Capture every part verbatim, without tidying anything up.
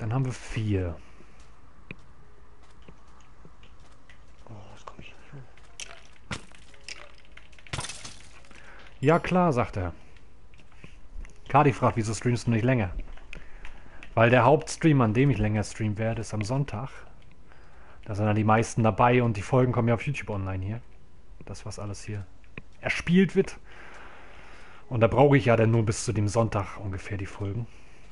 Dann haben wir vier. Oh, das komme ich nicht hin. Ja klar, sagt er. Kadi fragt, wieso streamst du nicht länger? Weil der Hauptstream, an dem ich länger streamen werde, ist am Sonntag. Da sind dann die meisten dabei und die Folgen kommen ja auf YouTube online hier. Das, was alles hier erspielt wird. Und da brauche ich ja dann nur bis zu dem Sonntag ungefähr die Folgen.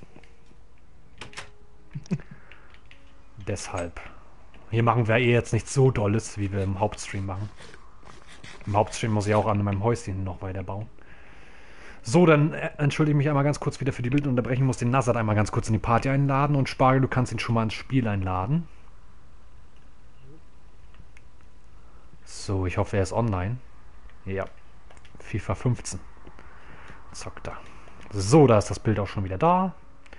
Deshalb. Hier machen wir eh jetzt nichts so Dolles, wie wir im Hauptstream machen. Im Hauptstream muss ich auch an meinem Häuschen noch weiterbauen. So, dann äh, entschuldige mich einmal ganz kurz wieder für die Bildunterbrechung. Ich muss den Nazat einmal ganz kurz in die Party einladen. Und Spargel, du kannst ihn schon mal ins Spiel einladen. So, ich hoffe, er ist online. Ja. FIFA fünfzehn. Zockt er. So, da ist das Bild auch schon wieder da.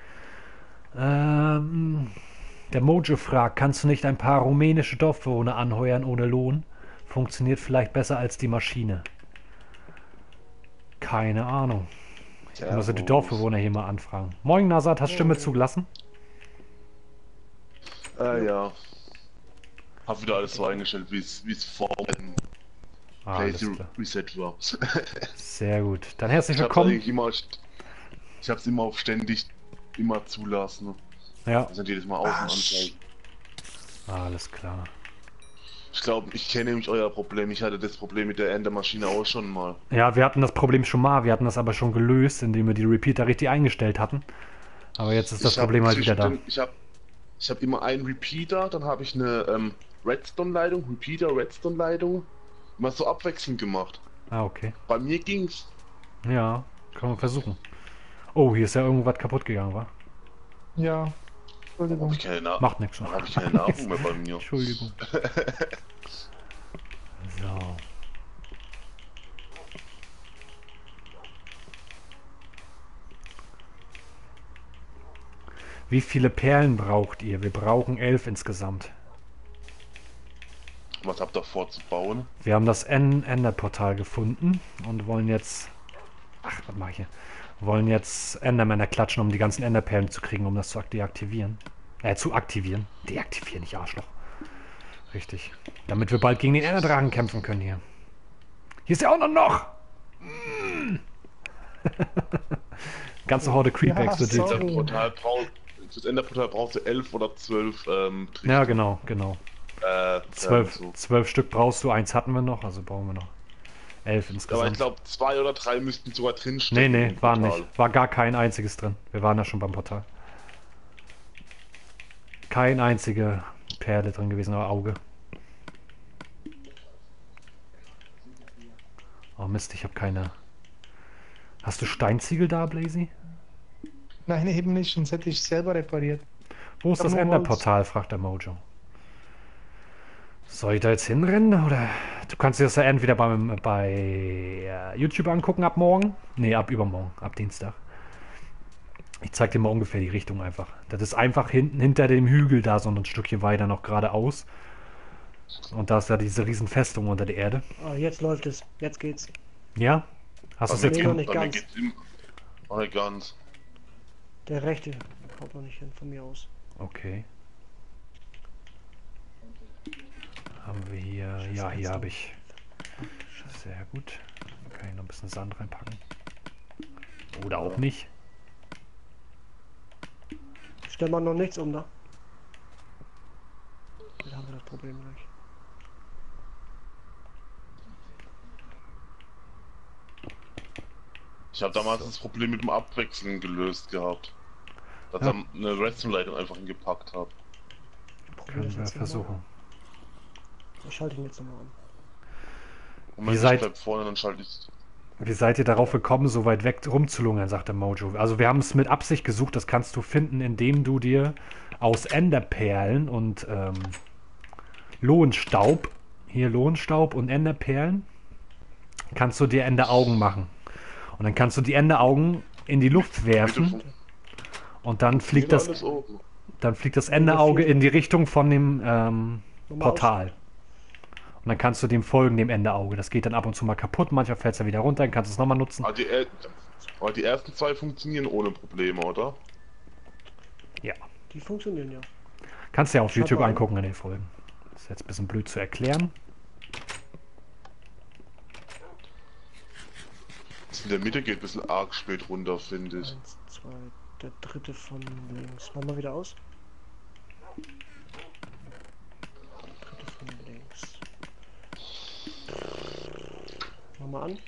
Ähm, der Mojo fragt, kannst du nicht ein paar rumänische Dorfbewohner anheuern ohne Lohn? Funktioniert vielleicht besser als die Maschine. Keine Ahnung. Ich muss die Dorfbewohner hier mal anfragen. Moin Nazat, hast Stimme zugelassen? Äh, ja. Hab wieder alles so eingestellt, wie es vor dem Ah, Place Reset war. Sehr gut. Dann herzlich Ich hab's willkommen. eigentlich immer, ich hab's immer auf ständig immer zulassen. Ja. Das sind jedes Mal außen anzeigen. Alles klar. Ich glaube, ich kenne nämlich euer Problem. Ich hatte das Problem mit der Endermaschine auch schon mal. Ja, wir hatten das Problem schon mal. Wir hatten das aber schon gelöst, indem wir die Repeater richtig eingestellt hatten. Aber jetzt ist das Ich hab Problem halt wieder da. zwischendrin- Ich habe ich hab immer einen Repeater, dann habe ich eine ähm, Redstone-Leitung, Repeater, Redstone-Leitung. Immer so abwechselnd gemacht. Ah, okay. Bei mir ging's. Ja, können wir versuchen. Oh, hier ist ja irgendwas kaputt gegangen, wa? Ja. Hab Entschuldigung. ich keine Nahrung. Macht nichts. Dann habe ich keine Nahrung mehr bei mir. Entschuldigung. So. Wie viele Perlen braucht ihr? Wir brauchen elf insgesamt. Was habt ihr vor zu bauen? Wir haben das En- Enderportal gefunden und wollen jetzt... Ach, was mache ich hier? Wollen jetzt Endermänner klatschen, um die ganzen Enderperlen zu kriegen, um das zu deaktivieren. Äh, zu aktivieren. Deaktivieren, nicht Arschloch. Richtig. Damit wir bald gegen den Enderdrachen kämpfen können hier. Hier ist er auch noch noch! Mm. Ganze Horde Creepbacks Ja, wird jetzt. sorry. Das Portal braucht, das Enderportal braucht so elf oder zwölf ähm, Ja, genau, genau. äh, Zwölf, so. zwölf Stück brauchst du, eins hatten wir noch, also brauchen wir noch elf Aber ich insgesamt. glaube, zwei oder drei müssten sogar Nee, drinstecken. nee, im war Portal. nicht. War gar kein einziges drin. Wir waren ja schon beim Portal. Kein einzige Perle drin gewesen, aber Auge. Oh Mist, ich habe keine... Hast du Steinziegel da, Blazy? Nein, eben nicht, sonst hätte ich selber repariert. Wo ist hab das nur Enderportal, fragt der Mojo. Soll ich da jetzt hinrennen? Oder du kannst dir das ja entweder beim, bei äh, YouTube angucken ab morgen. Nee, ab übermorgen, ab Dienstag. Ich zeig dir mal ungefähr die Richtung einfach. Das ist einfach hinten hinter dem Hügel da, so ein Stückchen weiter noch geradeaus. Und da ist ja diese riesen Festung unter der Erde. Oh, jetzt läuft es. Jetzt geht's. Ja? Hast du es Bei jetzt Nee, mir- noch ge- nicht bei mir ganz. geht's im- noch nicht ganz. Der rechte kommt noch nicht hin von mir aus. Okay. Haben wir hier... Ja, hier habe ich... Sehr gut. Dann kann ich noch ein bisschen Sand reinpacken. Oder auch nicht. Stellen wir noch nichts um da. Dann haben wir das Problem gleich. Ich habe damals das Problem mit dem Abwechseln gelöst gehabt. Dass Ja. ich eine Redstone-Leitung einfach hingepackt habe. Probier Können das wir jetzt noch mal. versuchen. Ich schalte ihn jetzt nochmal an. Und Wie wenn ich seid- bleib vorne, dann schalte ich. Wie seid ihr darauf gekommen, so weit weg rumzulungern, sagt der Mojo. Also wir haben es mit Absicht gesucht, das kannst du finden, indem du dir aus Enderperlen und ähm, Lohenstaub, hier Lohenstaub und Enderperlen, kannst du dir Enderaugen machen. Und dann kannst du die Enderaugen in die Luft werfen und dann fliegt das, alles oben. dann fliegt das Enderauge in die Richtung von dem ähm, Nochmal Portal. Und dann kannst du dem folgen, dem Enderauge. Das geht dann ab und zu mal kaputt, manchmal fällt es dann wieder runter, dann kannst du es nochmal nutzen. Aber die, er- aber die ersten zwei funktionieren ohne Probleme, oder? Ja. Die funktionieren ja. Kannst du ja auf Schaut YouTube mal an. angucken in den Folgen. Das ist jetzt ein bisschen blöd zu erklären. Das in der Mitte geht ein bisschen arg spät runter, finde ich. Eins, zwei, der dritte von links. Mach mal wieder aus. Dritte von links. Mach mal an.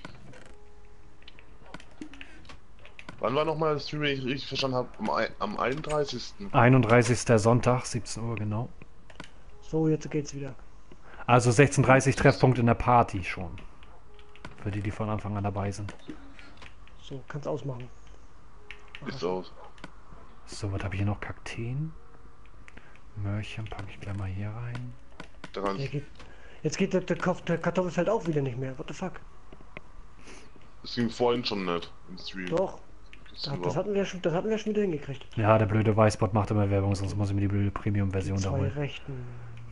Wann war nochmal das Stream, wenn ich richtig verstanden habe? Am, ei- am einunddreißigsten einunddreißigster Sonntag, siebzehn Uhr genau. So, jetzt geht's wieder. Also sechzehn Uhr dreißig Treffpunkt in der Party schon. Für die, die von Anfang an dabei sind. So, kannst ausmachen. Ist aus. So, was habe ich hier noch? Kakteen. Möhrchen packe ich gleich mal hier rein. Daran, Ja, geht, jetzt geht der, der, Kopf, der Kartoffelfeld auch wieder nicht mehr. What the fuck? das ging vorhin schon nicht im Stream. Doch. Das, das hatten wir schon, das hatten wir schon wieder hingekriegt. Ja, der blöde Weißbot macht immer Werbung, sonst muss ich mir die blöde Premium-Version da Zwei holen. Rechten.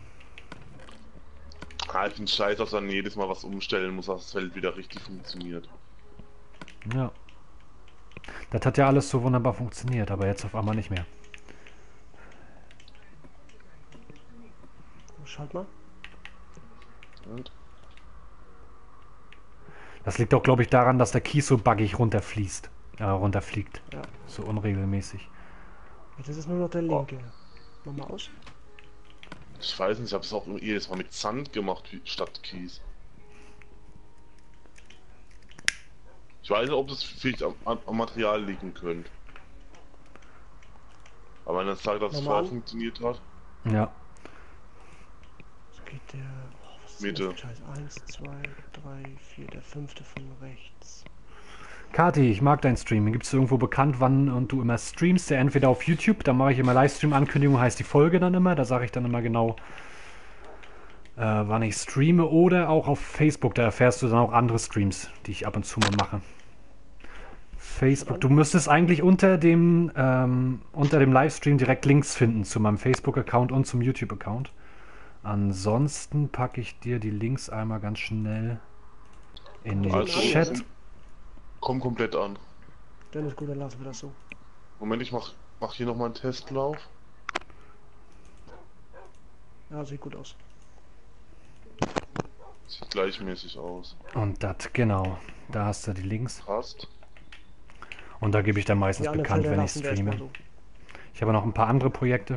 Ah, ich finde scheiße, dass man jedes Mal was umstellen muss, dass das Feld wieder richtig funktioniert. Ja. Das hat ja alles so wunderbar funktioniert, aber jetzt auf einmal nicht mehr. Schalt mal. Und? Das liegt auch, glaube ich, daran, dass der Kies so buggig runterfließt. Äh, runterfliegt. Ja. So unregelmäßig. Jetzt ist es nur noch der linke. Mach mal aus. Ich weiß nicht, ich habe es auch jedes Mal mit Sand gemacht wie- statt Kies. Ich weiß nicht, ob das vielleicht am, am am Material liegen könnte. Aber wenn er sagt, dass es Nochmal vorher an. funktioniert hat, Ja. Jetzt geht der. Oh, was ist Mitte. denn das für Scheiß? Eins, zwei, drei, vier, der fünfte von rechts. Kati, ich mag deinen Stream. Gibt es irgendwo bekannt, wann und du immer streamst? Ja, entweder auf YouTube, da mache ich immer Livestream-Ankündigung, heißt die Folge dann immer. Da sage ich dann immer genau, äh, wann ich streame. Oder auch auf Facebook, da erfährst du dann auch andere Streams, die ich ab und zu mal mache. Facebook, du müsstest eigentlich unter dem, ähm, unter dem Livestream direkt Links finden zu meinem Facebook-Account und zum YouTube-Account. Ansonsten packe ich dir die Links einmal ganz schnell in den Also, Chat. komm komplett an. Dann ist gut, dann lassen wir das so. Moment, ich mach, mach hier nochmal einen Testlauf. Ja, sieht gut aus. Sieht gleichmäßig aus. Und das, genau. Da hast du die Links. Passt. Und da gebe ich dann meistens Die anderen bekannt, Felder wenn ich lassen wir erstmal streame. so. Ich habe noch ein paar andere Projekte.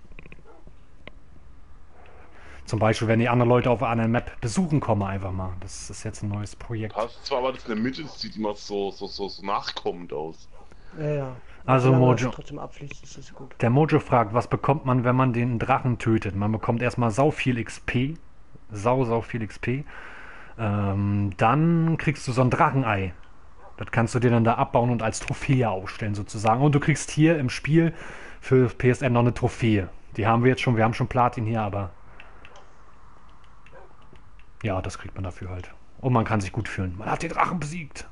Zum Beispiel, wenn die anderen Leute auf einer anderen Map besuchen kommen, einfach mal. Das ist jetzt ein neues Projekt. Passt zwar, aber das in der Mitte das sieht immer so, so, so, so nachkommend aus. Ja, ja. Also Solange Mojo. das trotzdem abfließt, ist das gut. Der Mojo fragt, was bekommt man, wenn man den Drachen tötet? Man bekommt erstmal sau viel X P. Sau, sau viel X P. Ähm, dann kriegst du so ein Drachenei. Das kannst du dir dann da abbauen und als Trophäe aufstellen sozusagen. Und du kriegst hier im Spiel für P S N noch eine Trophäe. Die haben wir jetzt schon, wir haben schon Platin hier, aber ja, das kriegt man dafür halt. Und man kann sich gut fühlen. Man hat den Drachen besiegt.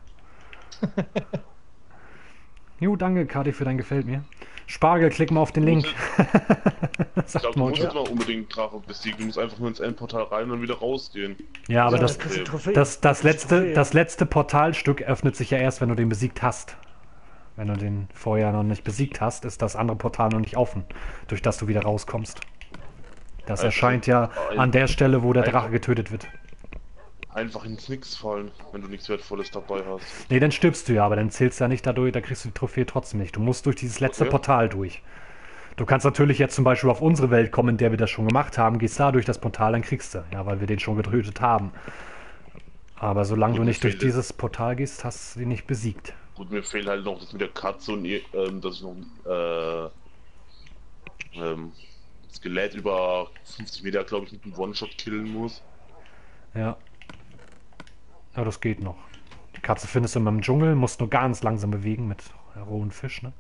Jo, danke, Kadi, für dein Gefällt mir. Spargel, klick mal auf den Link. Ich Sagt glaube, du musst Mojo. jetzt mal unbedingt Drache besiegen. Du musst einfach nur ins Endportal rein und dann wieder rausgehen. Ja, aber Ja, das, dann kriegst du Trophäe. das, das, kriegst letzte, Trophäe. das letzte Portalstück öffnet sich ja erst, wenn du den besiegt hast. Wenn du den vorher noch nicht besiegt hast, ist das andere Portal noch nicht offen, durch das du wieder rauskommst. Das Also, erscheint ja ein- an der Stelle, wo der einfach- Drache getötet wird. Einfach ins Nix fallen, wenn du nichts Wertvolles dabei hast. Nee, dann stirbst du ja, aber dann zählst du ja nicht dadurch, da kriegst du die Trophäe trotzdem nicht. Du musst durch dieses letzte Okay. Portal durch. Du kannst natürlich jetzt zum Beispiel auf unsere Welt kommen, in der wir das schon gemacht haben, gehst da durch das Portal, dann kriegst du, ja, weil wir den schon getötet haben. Aber solange Gut, du mir nicht durch fehlt es. dieses Portal gehst, hast du ihn nicht besiegt. Gut, mir fehlt halt noch das mit der Katze und ähm, dass ich noch äh, ähm, Skelett über fünfzig Meter, glaube ich, mit einem One-Shot killen muss. Ja. Ja, das geht noch. Die Katze findest du immer im Dschungel, musst nur ganz langsam bewegen mit rohen Fisch, ne?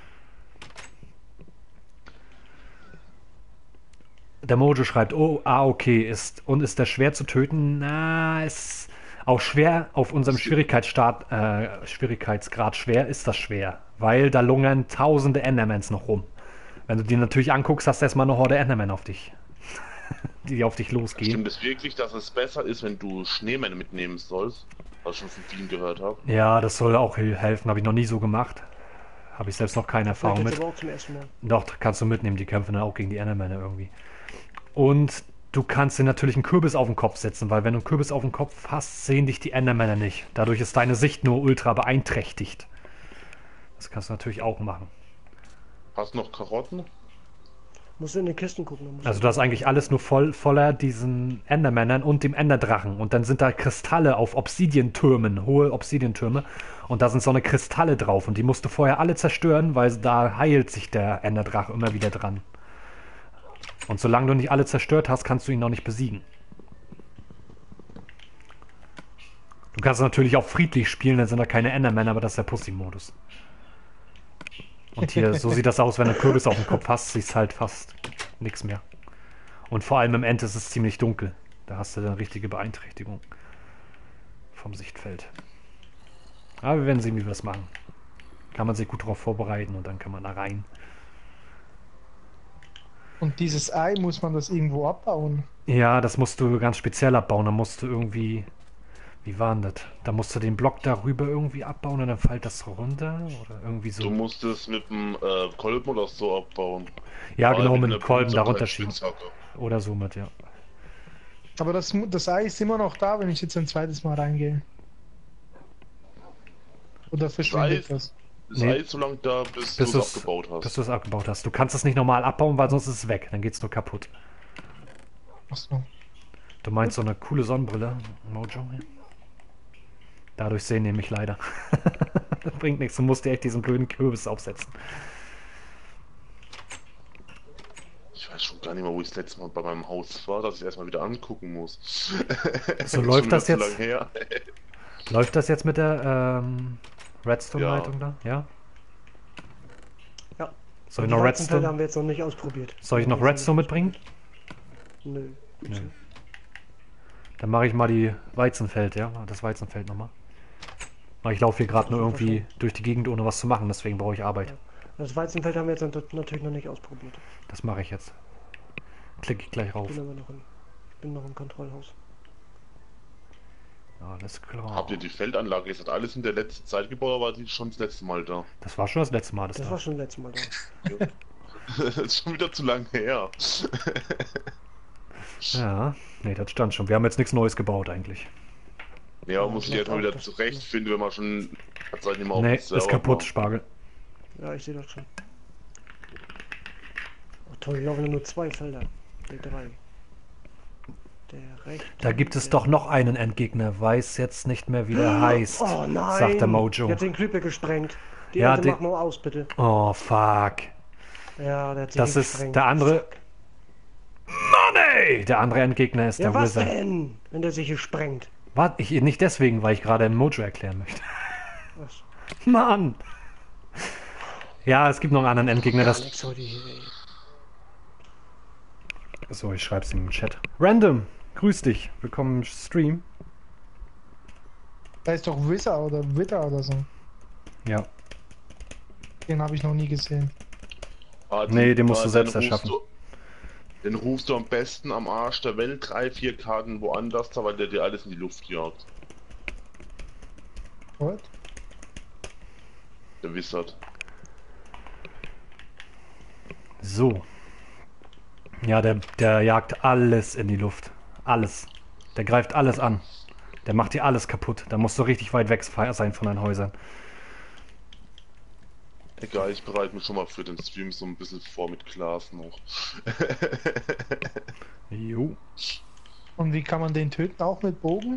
Der Mojo schreibt, oh, ah, okay, ist, und ist der schwer zu töten? Na, ist auch schwer, auf unserem Schwierigkeitsstart, äh, Schwierigkeitsgrad schwer, ist das schwer. Weil da lungern tausende Endermans noch rum. Wenn du die natürlich anguckst, hast du erstmal eine Horde Enderman auf dich. Die auf dich losgehen. Stimmt es wirklich, dass es besser ist, wenn du Schneemänner mitnehmen sollst? Was ich schon von vielen gehört habe. Ja, das soll auch hel- helfen, habe ich noch nie so gemacht. Habe ich selbst noch keine Vielleicht Erfahrung jetzt mit. aber auch zum ersten Mal. Doch, kannst du mitnehmen, die kämpfen dann auch gegen die Endermänner irgendwie. Und du kannst dir natürlich einen Kürbis auf den Kopf setzen, weil wenn du einen Kürbis auf den Kopf hast, sehen dich die Endermänner nicht. Dadurch ist deine Sicht nur ultra beeinträchtigt. Das kannst du natürlich auch machen. Hast du noch Karotten? Musst du in den Kisten gucken. dann musst Also du- da ist eigentlich alles nur voll voller diesen Endermännern und dem Enderdrachen. Und dann sind da Kristalle auf Obsidiantürmen, hohe Obsidiantürme. Und da sind so eine Kristalle drauf. Und die musst du vorher alle zerstören, weil da heilt sich der Enderdrache immer wieder dran. Und solange du nicht alle zerstört hast, kannst du ihn noch nicht besiegen. Du kannst natürlich auch friedlich spielen, dann sind da keine Endermänner, aber das ist der Pussy-Modus. Und hier, so sieht das aus, wenn du einen Kürbis auf dem Kopf hast, siehst halt fast nichts mehr. Und vor allem im End ist es ziemlich dunkel. Da hast du dann richtige Beeinträchtigung vom Sichtfeld. Aber wir werden sehen, wie wir das machen. Kann man sich gut darauf vorbereiten und dann kann man da rein. Und dieses Ei, muss man das irgendwo abbauen? Ja, das musst du ganz speziell abbauen. Da musst du irgendwie... Wie war denn das? Da musst du den Block darüber irgendwie abbauen und dann fällt das runter? Oder irgendwie so. Du musst es mit dem äh, Kolben oder so abbauen. Ja, Vor genau, allem mit einer dem Kolben Pizza- darunter schieben. Spitzhacke. Oder somit, ja. Aber das, mu- das Ei ist immer noch da, wenn ich jetzt ein zweites Mal reingehe. Oder verschwindet Das das? Das Nee. Ei ist so lange da, bis, Bis du du's- es abgebaut hast. Bis du es abgebaut hast. Du kannst es nicht normal abbauen, weil sonst ist es weg. Dann geht es nur kaputt. Achso. Du meinst so eine coole Sonnenbrille, Mojo? Dadurch sehen die mich leider. Das bringt nichts. Du musst dir echt diesen blöden Kürbis aufsetzen. Ich weiß schon gar nicht mehr, wo ich das letzte Mal bei meinem Haus war, dass ich erstmal wieder angucken muss. So Ist läuft schon das wieder zu jetzt? lang her. Läuft das jetzt mit der ähm, Redstone-Leitung da? Ja? Ja. Soll ich Die noch Weizenfelder Redstone, haben wir jetzt noch nicht ausprobiert. soll ich noch Redstone mitbringen? Nö. Nö. Dann mache ich mal die Weizenfeld, ja? Das Weizenfeld nochmal. Weil ich laufe hier gerade nur irgendwie durch die Gegend, ohne was zu machen, deswegen brauche ich Arbeit. Das Weizenfeld haben wir jetzt nat- natürlich noch nicht ausprobiert. Das mache ich jetzt. Klicke ich gleich Ich rauf. bin aber noch, in, ich bin noch im Kontrollhaus. Alles klar. Habt ihr die Feldanlage jetzt alles in der letzten Zeit gebaut, oder war die schon das letzte Mal da? Das war schon das letzte Mal, das, Das da. war schon letztes Mal da. Das ist schon wieder zu lang her. Ja, nee, das stand schon. Wir haben jetzt nichts Neues gebaut eigentlich. Ja, Ja, muss ich das erstmal auch, wieder das- zurechtfinden, wenn man schon seit nicht mehr auf Nee, dem ist Server kaputt, war. Spargel. Ja, ich sehe das schon. Oh, toll, hier laufen ja nur zwei Felder. Der drei. Der rechte. Da gibt es der- doch noch einen Endgegner. Weiß jetzt nicht mehr, wie der heißt. Oh nein! Sagt der Mojo. Der hat den Creeper gesprengt. Die Ja, Ente den- mach nur aus, bitte. Oh, fuck. Ja, der hat sie Das ist gesprengt. der andere. Fuck. Mann, ey! Der andere Endgegner ist Ja, der was Wizard. denn? Wenn der sich hier sprengt. Warte, ich, nicht deswegen, weil ich gerade im Mojo erklären möchte. Was? Mann! Ja, es gibt noch einen anderen Endgegner. Das Alex heute hier, ey. so, ich schreib's ihm im Chat. Random, grüß dich. Willkommen im Stream. Da ist doch Wizard oder Witter oder so. Ja. Den habe ich noch nie gesehen. Ah, Nee, den musst du ah, selbst den rufst erschaffen. Du, den rufst du am besten am Arsch der Welt drei, vier Karten woanders, da, weil der dir alles in die Luft jagt. What? Der Wizard. So. Ja, der, der jagt alles in die Luft. Alles. Der greift alles an. Der macht dir alles kaputt. Da musst du richtig weit weg sein von deinen Häusern. Egal, ich bereite mich schon mal für den Stream so ein bisschen vor mit Glas noch. Jo. Und wie kann man den töten? Auch mit Bogen?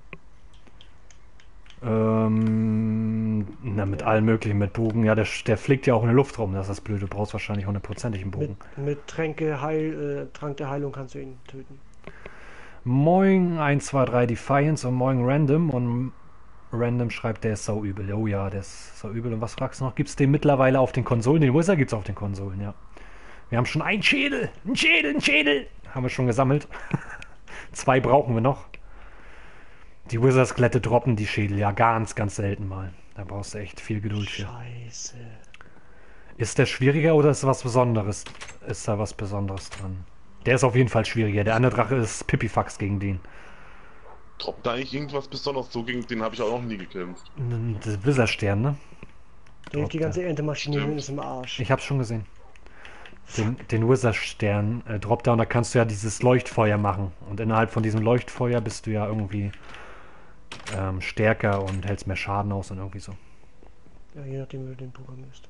Ähm, na, mit allen möglichen, mit Bogen. Ja, der, der fliegt ja auch in der Luft rum. Das ist das Blöde. Du brauchst wahrscheinlich hundertprozentig einen Bogen. Mit, mit Tränke, Heil, äh, Trank der Heilung kannst du ihn töten. Moin eins zwei drei Defiance und moin Random. Und Random schreibt, der ist sau übel. Oh ja, der ist sau übel. Und was fragst du noch? Gibt es den mittlerweile auf den Konsolen? Den Wizard gibt es auf den Konsolen, ja. Wir haben schon einen Schädel. Ein Schädel, ein Schädel. Haben wir schon gesammelt. Zwei brauchen wir noch. Die Wizard-Skelette droppen die Schädel ja ganz, ganz selten mal. Da brauchst du echt viel Geduld für. Scheiße. Ist der schwieriger oder ist was Besonderes? Ist da was Besonderes dran? Der ist auf jeden Fall schwieriger. Der andere Drache ist Pipifax gegen den. Droppt da eigentlich irgendwas Besonderes? So gegen den habe ich auch noch nie gekämpft. N- Der Wizard-Stern, ne? Die, die Droppt ganze er. Erntemaschine Stimmt. ist im Arsch. Ich hab's schon gesehen. Den, den Wizard-Stern äh, droppt er und da kannst du ja dieses Leuchtfeuer machen. Und innerhalb von diesem Leuchtfeuer bist du ja irgendwie ähm, stärker und hältst mehr Schaden aus und irgendwie so. Ja, je nachdem, wie du den programmierst.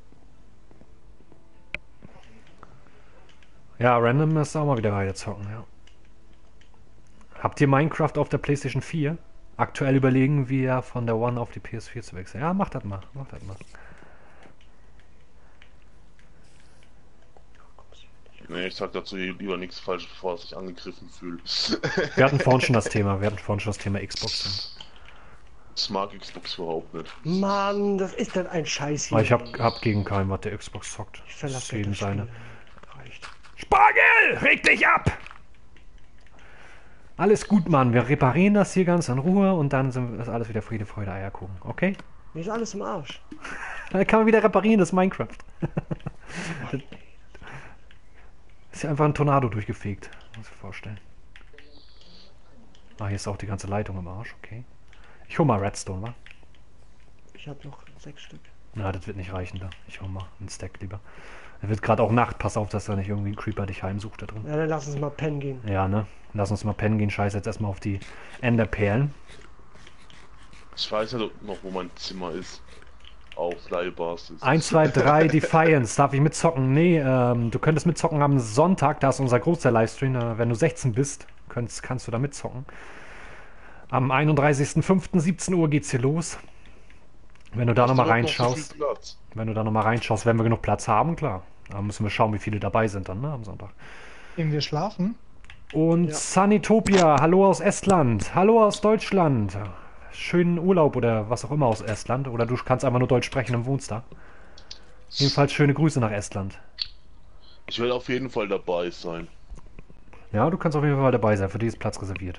Ja, Random ist auch mal wieder weiter zocken, ja. Habt ihr Minecraft auf der PlayStation vier? Aktuell überlegen wir von der One auf die P S vier zu wechseln. Ja, mach das mal, mach das mal. Nee, ich sag dazu lieber nichts falsch, bevor er sich angegriffen fühlt. Wir hatten vorhin schon das Thema, wir hatten vorhin schon das Thema Xbox. Das mag Xbox überhaupt nicht. Mann, das ist dann ein Scheiß hier. Aber ich hab, hab gegen keinen, was der Xbox zockt. Ich Das ist verlasse jedem das Spiel. seine. Reicht. Spargel, reg dich ab! Alles gut, Mann. Wir reparieren das hier ganz in Ruhe und dann sind, ist alles wieder Friede, Freude, Eierkuchen. Okay? Mir ist alles im Arsch. Dann kann man wieder reparieren, das Minecraft. Das ist ja einfach ein Tornado durchgefegt. Muss ich mir vorstellen. Ah, hier ist auch die ganze Leitung im Arsch. Okay. Ich hol mal Redstone, wa? Ich habe noch sechs Stück. Na, das wird nicht reichen da. Ich hol mal einen Stack lieber. Es wird gerade auch Nacht. Pass auf, dass da nicht irgendwie ein Creeper dich heimsucht da drin. Ja, dann lass uns mal pennen gehen. Ja, ne? Lass uns mal pennen gehen. Scheiße, jetzt erstmal auf die Enderperlen. Ich weiß ja noch, wo mein Zimmer ist. Auf Leihbasis. eins, zwei, drei, Defiance. Darf ich mitzocken? Nee, ähm, du könntest mitzocken am Sonntag. Da ist unser großer Livestream. Äh, wenn du sechzehn bist, kannst, kannst du da mitzocken. Am einunddreißigsten fünften siebzehn Uhr geht's hier los. Wenn du da Hast nochmal du noch so reinschaust, viel Platz? wenn du da nochmal reinschaust, wenn wir genug Platz haben, klar. Da müssen wir schauen, wie viele dabei sind dann, ne, am Sonntag. Gehen wir schlafen? Und Ja. Sunnytopia, hallo aus Estland, hallo aus Deutschland. Schönen Urlaub oder was auch immer aus Estland. Oder du kannst einfach nur Deutsch sprechen und wohnst da. Jedenfalls schöne Grüße nach Estland. Ich werde auf jeden Fall dabei sein. Ja, du kannst auf jeden Fall dabei sein. Für dich ist Platz reserviert.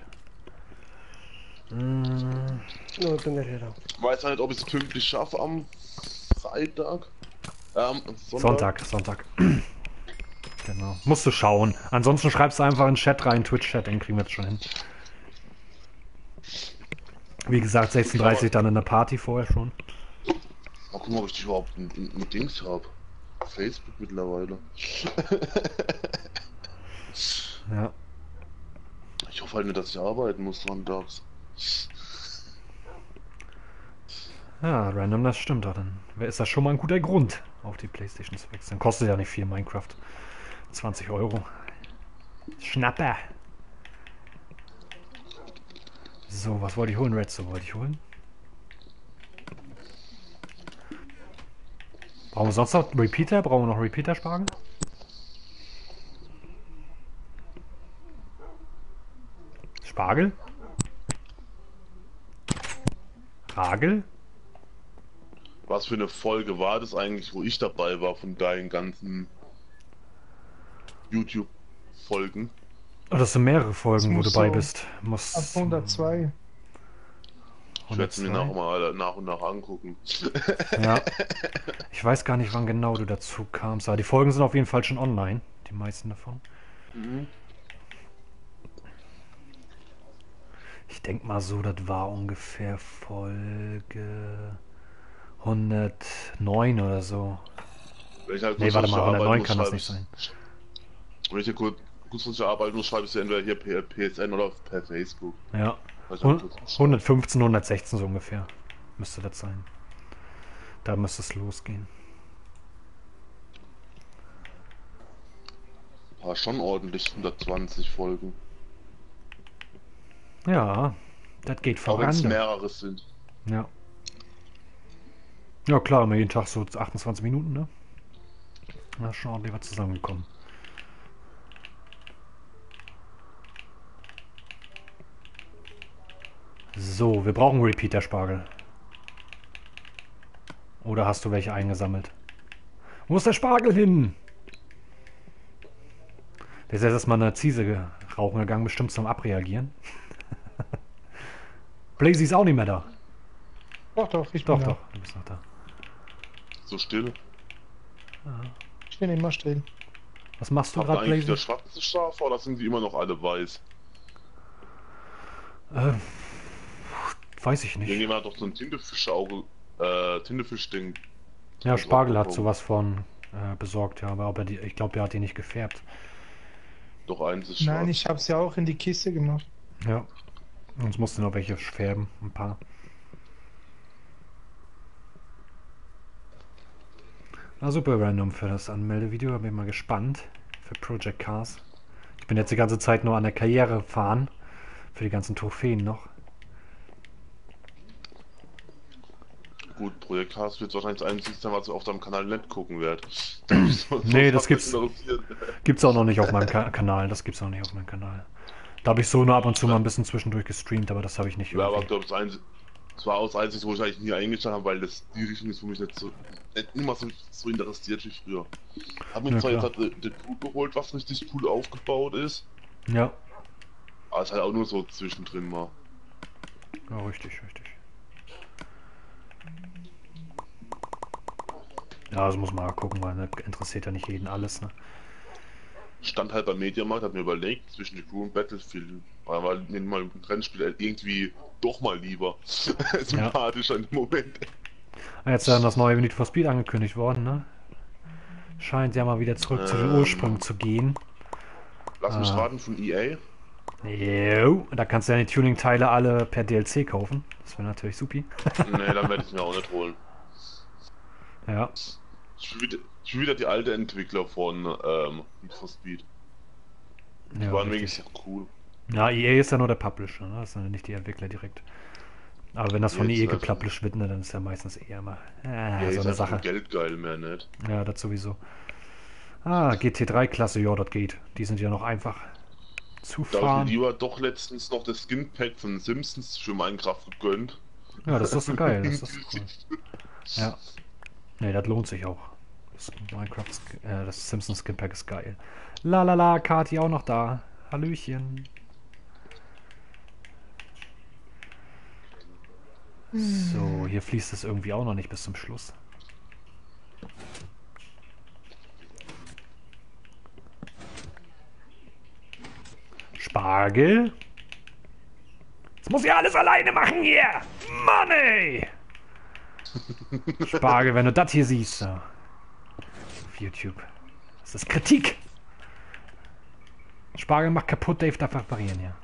Mm, No, ich bin nicht hier da. Ich weiß halt, ob ich es pünktlich schaffe am Freitag. Ähm, Sonntag, Sonntag. Sonntag. Genau. Musst du schauen. Ansonsten schreibst du einfach in den Chat rein, Twitch-Chat, den kriegen wir jetzt schon hin. Wie gesagt, sechzehn Uhr dreißig dann in der Party vorher schon. Mal gucken, ob ich dich überhaupt ein, ein, ein Dings habe. Facebook mittlerweile. Ja. Ich hoffe halt nicht, dass ich arbeiten muss sonntags. Ja, random, das stimmt doch. Dann ist das schon mal ein guter Grund, auf die PlayStation zu wechseln. Kostet ja nicht viel, Minecraft. zwanzig Euro. Schnapper. So, was wollte ich holen? Redstone wollte ich holen. Brauchen wir sonst noch Repeater? Brauchen wir noch Repeater-Spargel? Spargel? Ragel? Was für eine Folge war das eigentlich, wo ich dabei war von deinen ganzen YouTube-Folgen? Oh, das sind mehrere Folgen, wo muss du bei so bist. Muss Ab hundertzwei. Ich werde es mir hundertzwei. nach, mal nach und nach angucken. Ja. Ich weiß gar nicht, wann genau du dazu kamst. Aber die Folgen sind auf jeden Fall schon online. Die meisten davon. Mhm. Ich denke mal so, das war ungefähr Folge hundertneun oder so. Wenn ich halt Nee, warte mal, kurzfristig hundertneun arbeiten kann das muss, nicht schreibe sein. ich- Wenn ich hier kurz, kurzfristig arbeiten muss, schreibe ich sie entweder hier per P S N oder per Facebook. Ja. Weiß Hun- nicht, ob das- hundertfünfzehn, hundertsechzehn so ungefähr. Müsste das sein. Da müsste es losgehen. War schon ordentlich, hundertzwanzig Folgen. Ja, das geht Auch wenn es voran. mehrere sind. Ja. Ja klar, immer jeden Tag so achtundzwanzig Minuten, ne? Da ist schon ordentlich was zusammengekommen. So, wir brauchen Repeater-Spargel. Oder hast du welche eingesammelt? Wo ist der Spargel hin? Der ist jetzt erstmal eine Ziese rauchen gegangen, bestimmt zum Abreagieren. Blazy ist auch nicht mehr da. Doch, doch, ich Doch, bin doch, da. du bist noch da. So still. Ich bin immer still. Was machst du Habt ihr gerade, eigentlich wieder Blazy? schwarze Schafe oder sind die immer noch alle weiß? Äh, weiß ich nicht. Irgendjemand hat doch so ein Tintenfischauge, äh, Tintenfisch-Ding Ja, Also Spargel hat abgehoben. sowas von äh, besorgt, ja, aber ob er die, ich glaube, er hat die nicht gefärbt. Doch eins ist Nein, schwarz. ich habe sie auch in die Kiste gemacht. Ja, sonst musste noch welche färben, ein paar. Ah, super random für das Anmeldevideo, da bin ich mal gespannt. Für Project Cars. Ich bin jetzt die ganze Zeit nur an der Karriere fahren. Für die ganzen Trophäen noch. Gut, Projekt Cars wird wahrscheinlich das einzige sein, was ich auf deinem Kanal nicht gucken werde. Nee, das gibt's, gibt's auch noch nicht auf meinem Ka Kanal. Das gibt's auch nicht auf meinem Kanal. Da habe ich so nur ab und zu mal ein bisschen zwischendurch gestreamt, aber das habe ich nicht Ja, aber irgendwie. ich glaube, das, einzige- das war auch das Einzige, wo ich eigentlich nie eingestellt habe, weil das die Richtung ist, wo mich nicht so nicht immer so, so interessiert wie früher. Hab mir Ja, zwar jetzt klar. halt den Pool geholt, was richtig cool aufgebaut ist, Ja, aber es ist halt auch nur so zwischendrin mal. ja, richtig, richtig. Ja, das muss man mal gucken, weil ne, interessiert ja nicht jeden alles, ne? Stand halt beim Mediamarkt, hat mir überlegt, zwischen The Crew und Battlefield, weil war mir mal ein Rennspiel halt irgendwie doch mal lieber. Sympathischer in dem Moment. Ah, jetzt ist dann das neue Need for Speed angekündigt worden, ne? Scheint ja mal wieder zurück zu den Ähm. Ursprüngen zu gehen. Lass mich Ah. raten, von E A. Jo, da kannst du ja die Tuning-Teile alle per D L C kaufen. Das wäre natürlich supi. Nee, dann werde ich mir auch nicht holen. Ja, Ich will wieder, ich will wieder die alte Entwickler von ähm, Need for Speed. Die ja, waren richtig. wirklich cool. Ja, E A ist ja nur der Publisher, ne? Das sind ja nicht die Entwickler direkt. Aber wenn das von Jetzt E A einfach- gepublished wird, ne, dann ist ja meistens eher mal äh, Ja, so ist eine einfach Sache. nur geldgeil, mehr nicht. Ja, das sowieso. Ah, G T drei Klasse, ja, das geht. Die sind ja noch einfach zu Da habe ich mir fahren. lieber doch letztens noch das Skin-Pack von Simpsons für Minecraft gegönnt. Ja, das ist so geil, das ist cool. Ja. Ne, das lohnt sich auch. Das Minecraft, äh, das Simpsons Skin Pack ist geil. La la la, Kati auch noch da. Hallöchen. So, hier fließt es irgendwie auch noch nicht bis zum Schluss. Spargel. Das muss ich alles alleine machen hier. Mann ey. Spargel, wenn du das hier siehst. So. Auf YouTube. Das ist Kritik. Spargel macht kaputt, Dave darf reparieren, ja.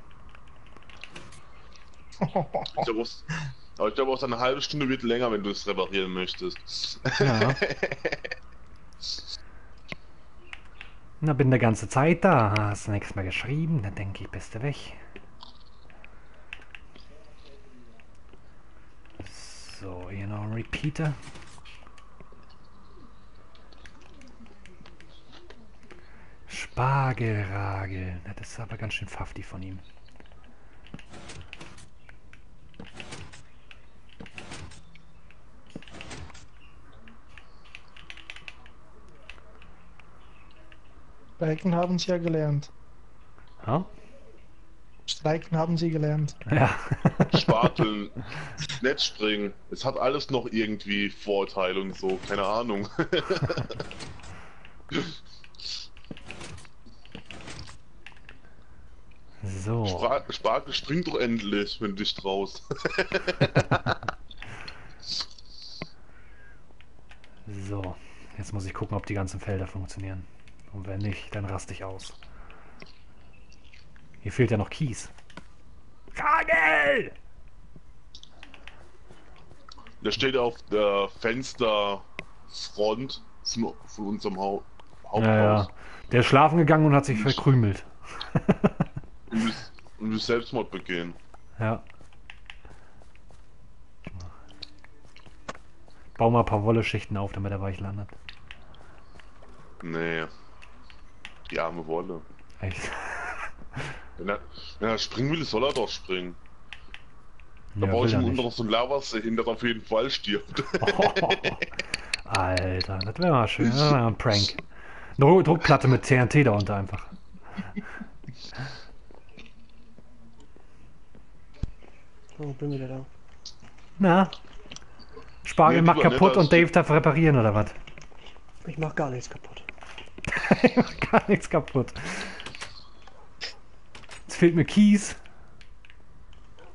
Ich glaube, es- aber ich glaube, auch eine halbe Stunde wird länger, wenn du es reparieren möchtest. Ja. Na, bin die ganze Zeit da. Hast du nichts mehr geschrieben? Dann denke ich, bist du weg. So, hier noch ein Repeater. Spargelragel. Na, das ist aber ganz schön fafti von ihm. Streiken haben sie ja gelernt. Ja? Streiken haben sie gelernt. Ja. Sparteln, Netzspringen. Es hat alles noch irgendwie Vorteile und so, keine Ahnung. So. Spar Spargel, spring doch endlich, wenn du dich traust. So. Jetzt muss ich gucken, ob die ganzen Felder funktionieren. Und wenn nicht, dann raste ich aus. Hier fehlt ja noch Kies. Ragel! Der steht auf der Fensterfront von von unserem Hau Haupthaus. Ja, ja. Der ist schlafen gegangen und hat sich verkrümelt. Und will, und will Selbstmord begehen. Ja. Bau mal ein paar Wolle-Schichten auf, damit er weich landet. Nee. Die arme Wolle. Echt? Wenn er, wenn er springen will, soll er doch springen. Da Ja, baue will ich er ihm unten nicht. noch so ein Lavasee hin, der auf jeden Fall stirbt. Oh, Alter, das wäre mal schön. Das wäre mal ein Prank. Eine Ru- Druckplatte mit T N T darunter einfach. Oh, bin wieder da. Na? Spargel Nee, macht lieber kaputt nicht, und als- Dave darf reparieren, oder was? Ich mach gar nichts kaputt. Ich mach gar nichts kaputt. Jetzt fehlt mir Kies.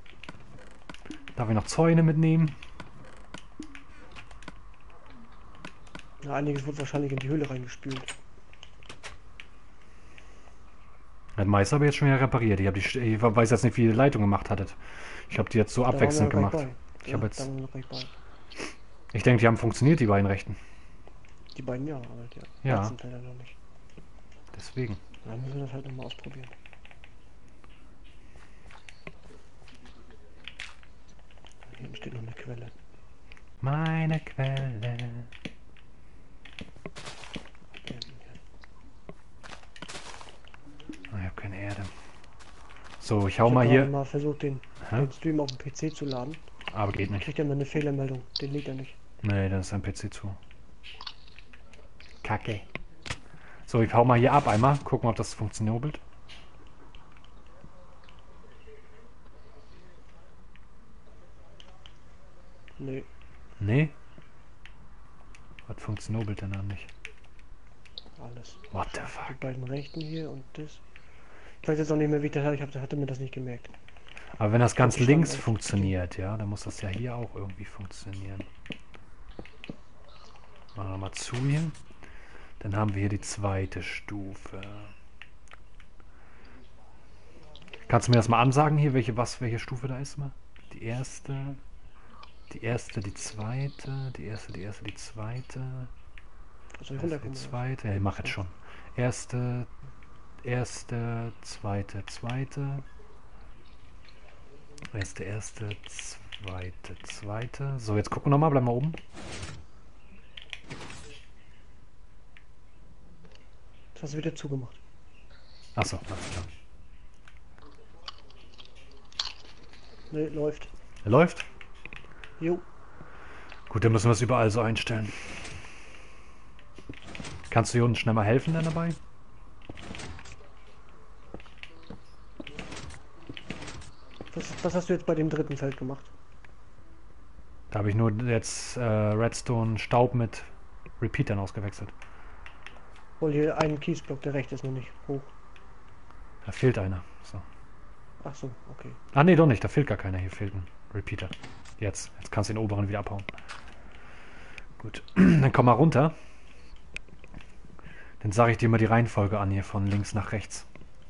Darf ich noch Zäune mitnehmen? Ja, einiges wird wahrscheinlich in die Höhle reingespült. Das meiste habe ich jetzt schon wieder repariert. Ich, hab die, St- ich weiß jetzt nicht, wie ihr die Leitung gemacht hattet. Ich habe die jetzt so Da waren wir abwechselnd gleich gemacht. bei. Ich Ja, habe da jetzt, waren wir gleich bei. ich denke, die haben funktioniert, die beiden rechten. Die beiden ja, aber der Ja. Weizenfelder noch nicht. Deswegen. Dann müssen wir das halt nochmal ausprobieren. Hier steht noch eine Quelle. Meine Quelle. Oh, ich habe keine Erde. So, ich hau Ich mal habe hier. mal versucht, den, Hä? den Stream auf dem P C zu laden. Aber geht nicht. Kriegt er immer eine Fehlermeldung. Den lädt er nicht. Nee, dann ist ein P C zu. Kacke. So, ich hau mal hier ab einmal. Gucken, ob das funktioniert. Nee, Nee. Was funktioniert denn dann nicht? alles. What the Die fuck? beiden rechten hier und das. Ich weiß jetzt auch nicht mehr, wie ich das hatte. Ich hab, hatte mir das nicht gemerkt. Aber wenn das ganz Ich links stand- funktioniert, ja, dann muss das ja hier auch irgendwie funktionieren. Machen wir mal zu hier. Dann haben wir hier die zweite Stufe. Kannst du mir das mal ansagen hier, welche was, welche Stufe da ist mal? Die erste, die erste, die zweite, die erste, die erste, die zweite, Also ich erste, die runterkommen. zweite. Ja, ich mach jetzt schon. Erste, erste, zweite, zweite. Erste, erste, zweite, zweite. So, jetzt gucken wir nochmal, bleib mal oben. Das hast du wieder zugemacht. Achso, alles klar. Nee, läuft. Läuft? Jo. Gut, dann müssen wir es überall so einstellen. Kannst du hier unten schnell mal helfen dann dabei? Was, was hast du jetzt bei dem dritten Feld gemacht? Da habe ich nur jetzt äh, Redstone Staub mit Repeatern ausgewechselt. Hol hier einen Kiesblock, der rechte ist noch nicht hoch. Da fehlt einer. So. Ach so, okay. Ah nee, doch nicht, da fehlt gar keiner. Hier fehlt ein Repeater. Jetzt, jetzt kannst du den oberen wieder abhauen. Gut, dann komm mal runter. Dann sage ich dir mal die Reihenfolge an hier von links nach rechts.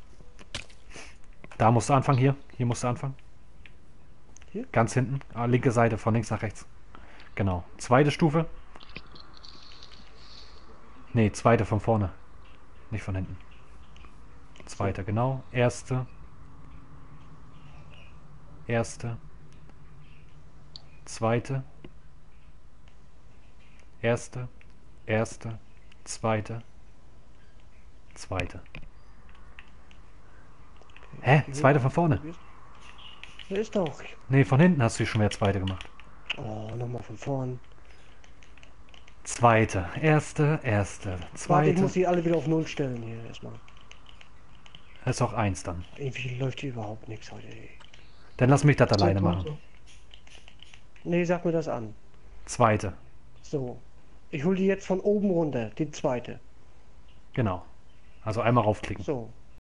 Da musst du anfangen, hier. Hier musst du anfangen. Hier? Ganz hinten. Ah, linke Seite, von links nach rechts. Genau. Zweite Stufe. Nee, zweite von vorne. Nicht von hinten. Zweite, genau. Erste. Erste. Zweite. Erste. Erste. Zweite. Zweite. Hä? Zweite von vorne. Da ist doch. Nee, von hinten hast du schon wieder zweite gemacht. Oh, nochmal von vorn. Zweite. Erste. Erste. Warte, ich Zweite. muss die alle wieder auf Null stellen hier erstmal. Das ist auch eins dann. Irgendwie läuft hier überhaupt nichts heute, ey. Dann lass mich das Zwei alleine Punkte. machen. Nee, sag mir das an. Zweite. So. Ich hole die jetzt von oben runter, die zweite. Genau. Also einmal raufklicken. So.